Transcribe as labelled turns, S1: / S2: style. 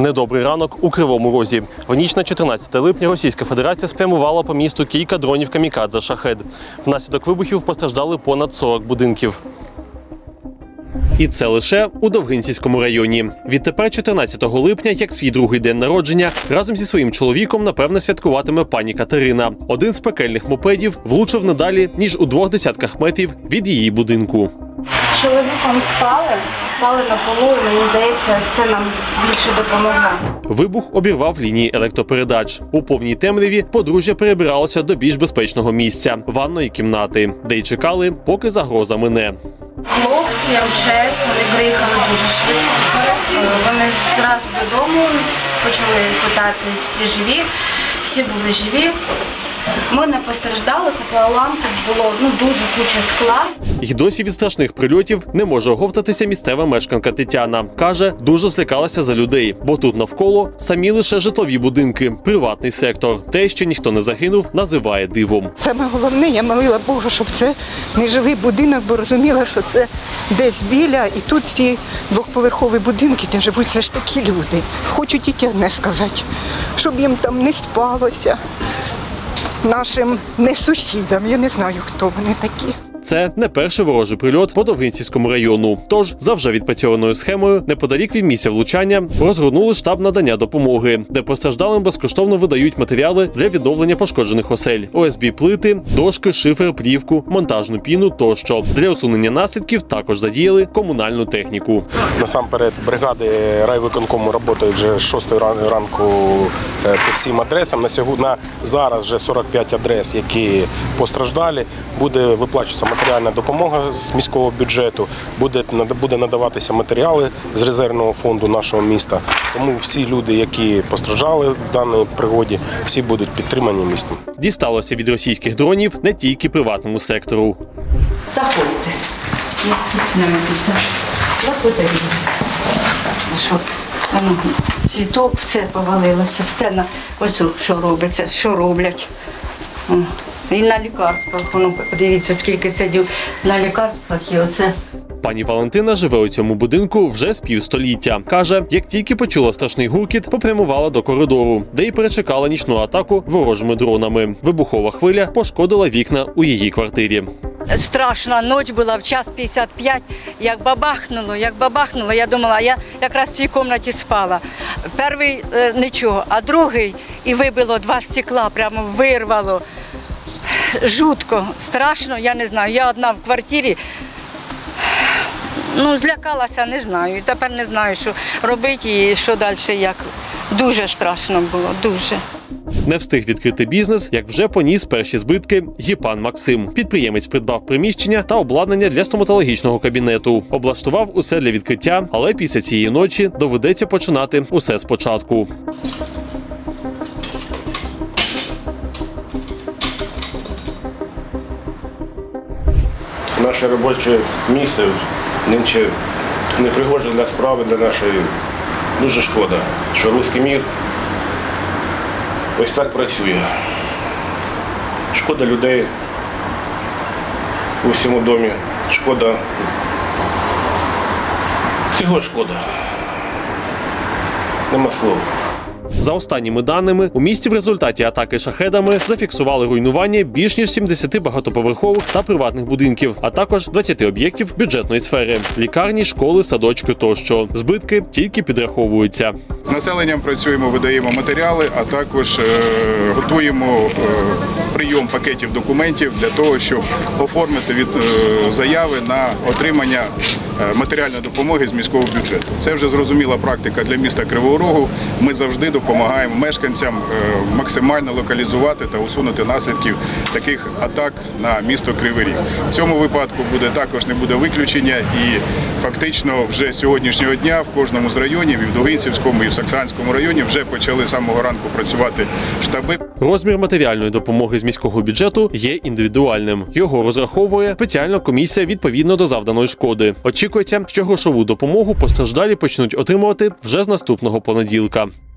S1: Недобрий ранок у Кривому Розі. В ніч на 14 липня Російська Федерація спрямувала по місту кілька дронів камікадзе «Шахед». Внаслідок вибухів постраждали понад 40 будинків. І це лише у Довгинцівському районі. Відтепер 14 липня, як свій другий день народження, разом зі своїм чоловіком, напевне, святкуватиме пані Катерина. Один з пекельних мопедів влучив не далі, ніж у 2 десятках метрів від її будинку.
S2: З чоловіком спали на полу, і мені здається, це нам більше допомогло.
S1: Вибух обірвав лінії електропередач. У повній темряві подружжя перебиралося до більш безпечного місця – ванної кімнати, де й чекали, поки загроза мине.
S2: Хлопці, МЧС, вони приїхали дуже швидко. Вони зразу додому почали питати, всі живі, всі були живі. Ми не постраждали, хоча уламків було дуже куча скла.
S1: І досі від страшних прильотів не може оговтатися місцева мешканка Тетяна. Каже, дуже злякалася за людей, бо тут навколо самі лише житлові будинки, приватний сектор. Те, що ніхто не загинув, називає дивом.
S3: Саме головне, я молила Бога, щоб це не жилий будинок, бо розуміла, що це десь біля. І тут ці двохповерхові будинки, де живуть все ж такі люди. Хочу тільки одне сказати, щоб їм там не спалося. Нашим не сусідам, я не знаю, хто вони такі.
S1: Це не перший ворожий прильот по Довгинцівському району. Тож, за вже відпрацьованою схемою, неподалік від місця влучання розгорнули штаб надання допомоги, де постраждалим безкоштовно видають матеріали для відновлення пошкоджених осель. ОСБ-плити, дошки, шифер, плівку, монтажну піну тощо. Для усунення наслідків також задіяли комунальну техніку.
S4: Насамперед, бригади райвиконкому працюють вже з 6 ранку по всім адресам. На зараз вже 45 адрес, які постраждали. Буде виплачуватися матеріальна допомога з міського бюджету, буде надаватися матеріали з резервного фонду нашого міста. Тому всі люди, які постраждали в даній пригоді, всі будуть підтримані містом.
S1: Дісталося від російських дронів не тільки приватному сектору.
S5: Заходьте. Не стісняйтеся. Заходьте. Що? Цвіток, все повалилося, все на ось що робиться, що роблять. І на лікарствах, подивіться, скільки сидів на лікарствах і оце.
S1: Пані Валентина живе у цьому будинку вже з півстоліття. Каже, як тільки почула страшний гуркіт, попрямувала до коридору, де й перечекала нічну атаку ворожими дронами. Вибухова хвиля пошкодила вікна у її квартирі.
S5: Страшна ніч була, в 1:55, як бабахнуло, я думала, я якраз в цій кімнаті спала. Перший нічого, а другий і вибило 2 стекла, прямо вирвало. Жутко, страшно, я не знаю, я одна в квартирі. Злякалася, не знаю, і тепер не знаю, що робити і що далі, як. Дуже страшно було, дуже.
S1: Не встиг відкрити бізнес, як вже поніс перші збитки і пан Максим. Підприємець придбав приміщення та обладнання для стоматологічного кабінету. Облаштував усе для відкриття, але після цієї ночі доведеться починати усе спочатку.
S6: Наше робоче місце нинче непригоже для справи, для нашої. Дуже шкода, що руський мір ось так працює. Шкода людей у всьому домі, шкода, всього шкода. Нема слов.
S1: За останніми даними, у місті в результаті атаки шахедами зафіксували руйнування більш ніж 70 багатоповерхових та приватних будинків, а також 20 об'єктів бюджетної сфери – лікарні, школи, садочки тощо. Збитки тільки підраховуються.
S7: З населенням працюємо, видаємо матеріали, а також готуємо прийом пакетів документів для того, щоб оформити заяви на отримання матеріальної допомоги з міського бюджету. Це вже зрозуміла практика для міста Кривого Рогу. Ми завжди допомагаємо мешканцям максимально локалізувати та усунути наслідків таких атак на місто Кривий Ріг. В цьому випадку також не буде виключення, і фактично вже з сьогоднішнього дня в кожному з районів, і в Довгинцівському, і в Саксанському районі вже почали з самого ранку працювати штаби.
S1: Розмір матеріальної допомоги з міського бюджету є індивідуальним. Його розраховує спеціальна комісія відповідно до завданої шкоди. Очікується, що грошову допомогу постраждалі почнуть отримувати вже з наступного понеділка.